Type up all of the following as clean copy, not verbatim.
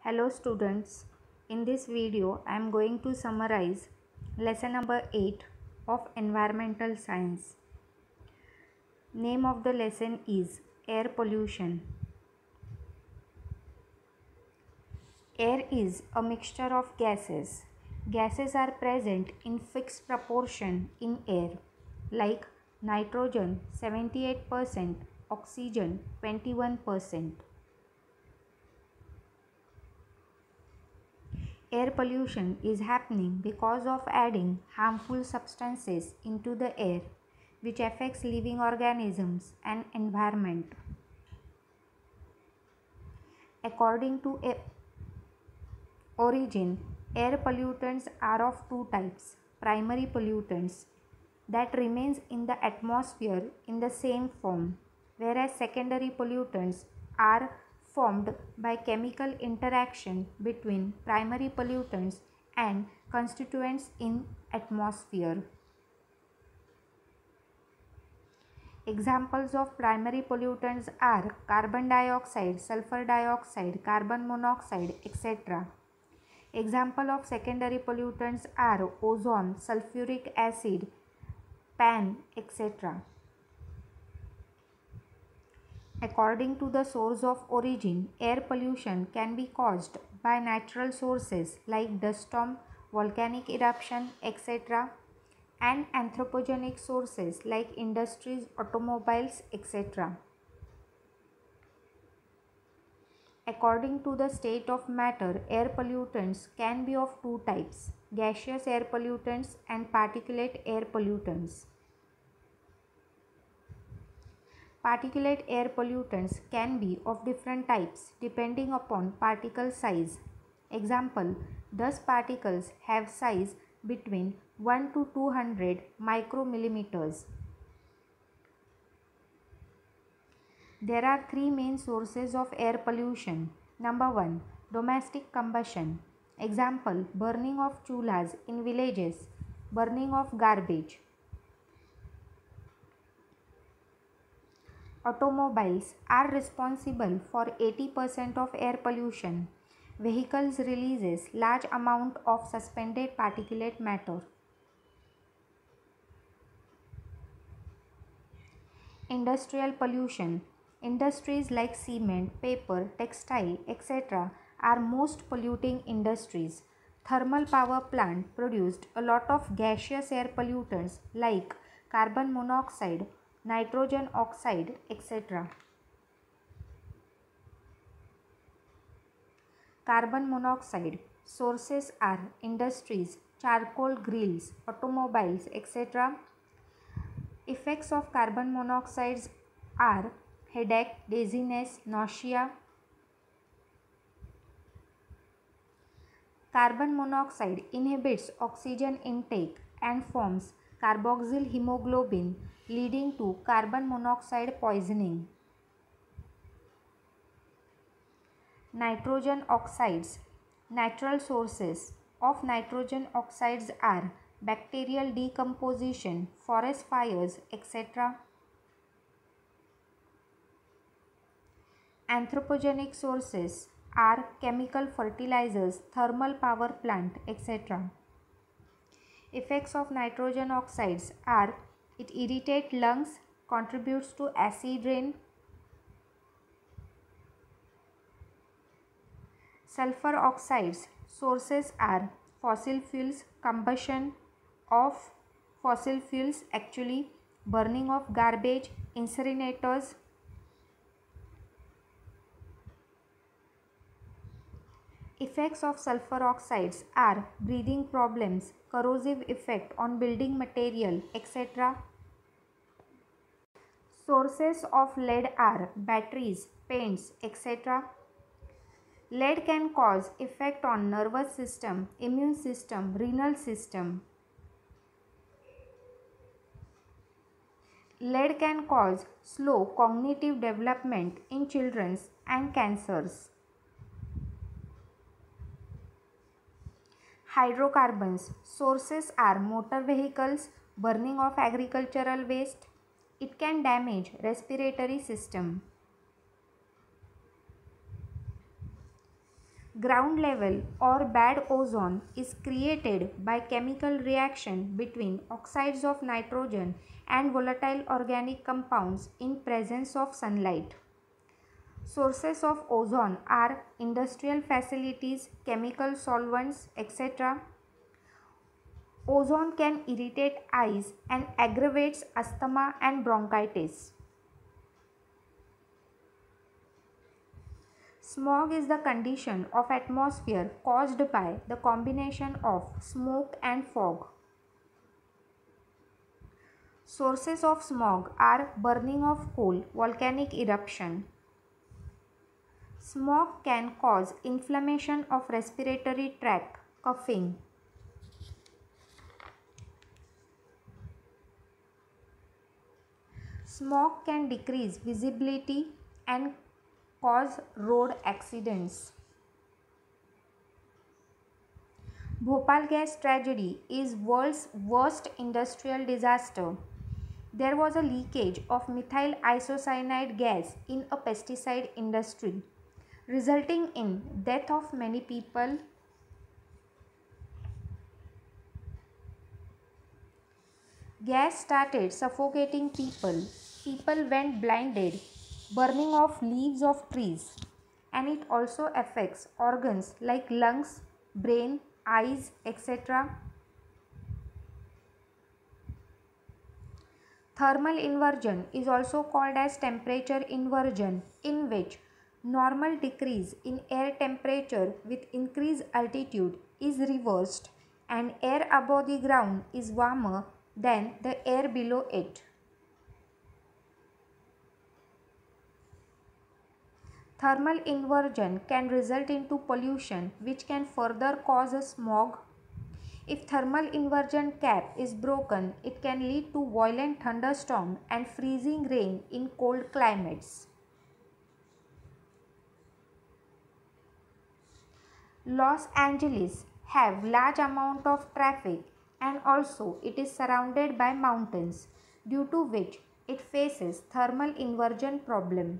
Hello students, in this video I am going to summarize lesson number 8 of environmental science. Name of the lesson is air pollution. Air is a mixture of gases. Gases are present in fixed proportion in air like nitrogen 78%, oxygen 21%. Air pollution is happening because of adding harmful substances into the air, which affects living organisms and environment. According to origin, air pollutants are of two types: primary pollutants that remains in the atmosphere in the same form, whereas secondary pollutants are formed by chemical interaction between primary pollutants and constituents in atmosphere. Examples of primary pollutants are carbon dioxide, sulfur dioxide, carbon monoxide, etc. Example of secondary pollutants are ozone, sulfuric acid, pan, etc. According to the source of origin, air pollution can be caused by natural sources like dust storm, volcanic eruption, etc., and anthropogenic sources like industries, automobiles, etc. According to the state of matter, air pollutants can be of two types: gaseous air pollutants and particulate air pollutants. Particulate air pollutants can be of different types depending upon particle size. Example, dust particles have size between 1 to 200 micromillimeters. There are three main sources of air pollution. Number 1, domestic combustion. Example, burning of chulhas in villages, burning of garbage. Automobiles are responsible for 80% of air pollution. Vehicles releases large amount of suspended particulate matter. Industrial pollution. Industries like cement, paper, textile, etc. are most polluting industries. Thermal power plant produced a lot of gaseous air pollutants like carbon monoxide, nitrogen oxide, etc. Carbon monoxide sources are industries, charcoal grills, automobiles, etc. Effects of carbon monoxides are headache, dizziness, nausea. Carbon monoxide inhibits oxygen intake and forms carboxyl hemoglobin, leading to carbon monoxide poisoning. Nitrogen oxides. Natural sources of nitrogen oxides are bacterial decomposition, forest fires, etc. Anthropogenic sources are chemical fertilizers, thermal power plant, etc. Effects of nitrogen oxides are it irritates lungs, contributes to acid rain. Sulfur oxides sources are fossil fuels, combustion of fossil fuels, actually burning of garbage, incinerators. Effects of sulfur oxides are breathing problems, corrosive effect on building material, etc. Sources of lead are batteries, paints, etc. Lead can cause effect on nervous system, immune system, renal system. Lead can cause slow cognitive development in children and cancers. Hydrocarbons sources are motor vehicles, burning of agricultural waste. It can damage respiratory system. Ground level or bad ozone is created by chemical reaction between oxides of nitrogen and volatile organic compounds in presence of sunlight. Sources of ozone are industrial facilities, chemical solvents, etc. Ozone can irritate eyes and aggravates asthma and bronchitis. Smog is the condition of atmosphere caused by the combination of smoke and fog. Sources of smog are burning of coal, volcanic eruption. Smog can cause inflammation of respiratory tract, coughing. Smog can decrease visibility and cause road accidents. Bhopal gas tragedy is world's worst industrial disaster. There was a leakage of methyl isocyanide gas in a pesticide industry, resulting in death of many people. Gas started suffocating people. People went blinded, burning of leaves of trees, and it also affects organs like lungs, brain, eyes, etc. Thermal inversion is also called as temperature inversion, in which normal decrease in air temperature with increased altitude is reversed and air above the ground is warmer than the air below it. Thermal inversion can result into pollution which can further cause a smog. If thermal inversion cap is broken, it can lead to violent thunderstorm and freezing rain in cold climates. Los Angeles have large amount of traffic and also it is surrounded by mountains, due to which it faces thermal inversion problem.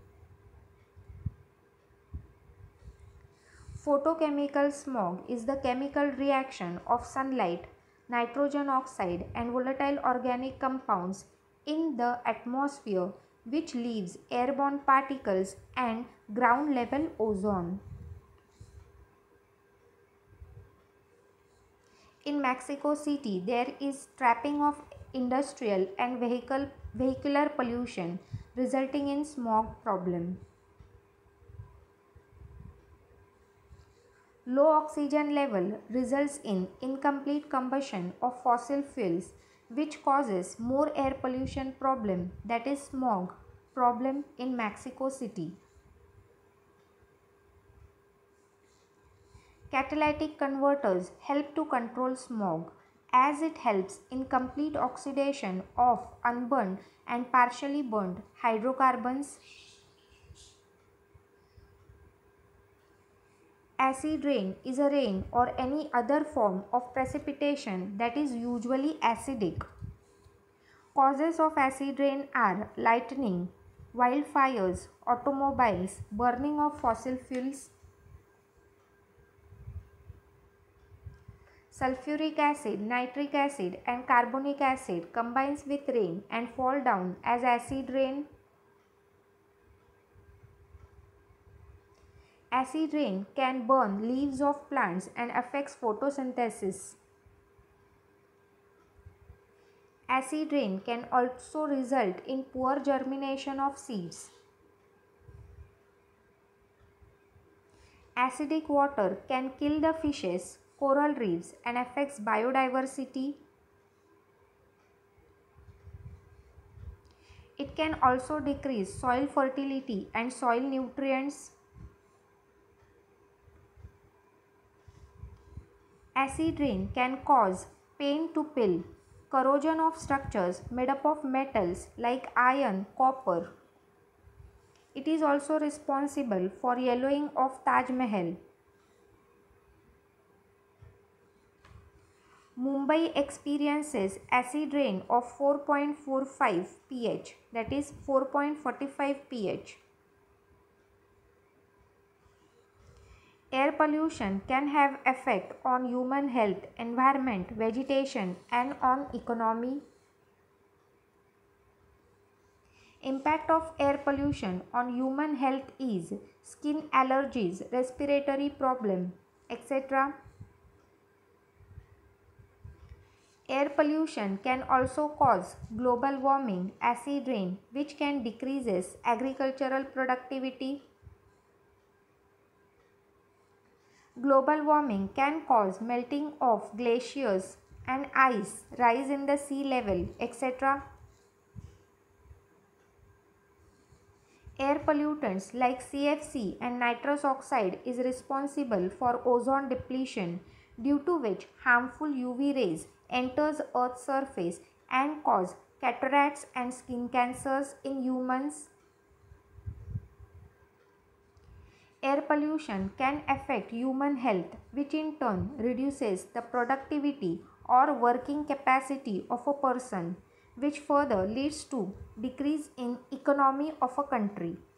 Photochemical smog is the chemical reaction of sunlight, nitrogen oxide and volatile organic compounds in the atmosphere which leaves airborne particles and ground level ozone. In Mexico City, there is trapping of industrial and vehicular pollution resulting in smog problem. Low oxygen level results in incomplete combustion of fossil fuels which causes more air pollution problem, that is smog problem in Mexico City. Catalytic converters help to control smog as it helps in complete oxidation of unburned and partially burned hydrocarbons. Acid rain is a rain or any other form of precipitation that is usually acidic. Causes of acid rain are lightning, wildfires, automobiles, burning of fossil fuels. Sulfuric acid, nitric acid and carbonic acid combines with rain and fall down as acid rain. Acid rain can burn leaves of plants and affects photosynthesis. Acid rain can also result in poor germination of seeds. Acidic water can kill the fishes, coral reefs and affects biodiversity. It can also decrease soil fertility and soil nutrients. Acid rain can cause pain to pill, corrosion of structures made up of metals like iron, copper. It is also responsible for yellowing of Taj Mahal. Mumbai experiences acid rain of 4.45 pH, that is 4.45 pH. Air pollution can have effect on human health, environment, vegetation and on economy. Impact of air pollution on human health is skin allergies, respiratory problem, etc. Air pollution can also cause global warming, acid rain, which can decreases agricultural productivity. Global warming can cause melting of glaciers and ice, rise in the sea level, etc. Air pollutants like CFC and nitrous oxide is responsible for ozone depletion, due to which harmful UV rays enters Earth's surface and cause cataracts and skin cancers in humans. Air pollution can affect human health, which in turn reduces the productivity or working capacity of a person, which further leads to decrease in economy of a country.